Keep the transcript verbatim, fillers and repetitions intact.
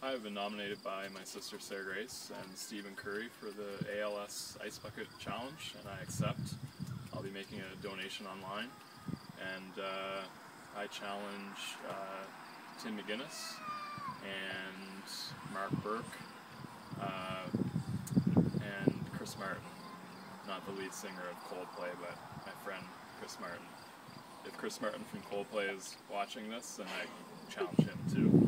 I've been nominated by my sister Sarah Grace and Stephen Curry for the A L S Ice Bucket Challenge, and I accept. I'll be making a donation online, and uh, I challenge uh, Tim McGinnis and Mark Burke uh, and Chris Martin, not the lead singer of Coldplay, but my friend Chris Martin. If Chris Martin from Coldplay is watching this, then I challenge him too.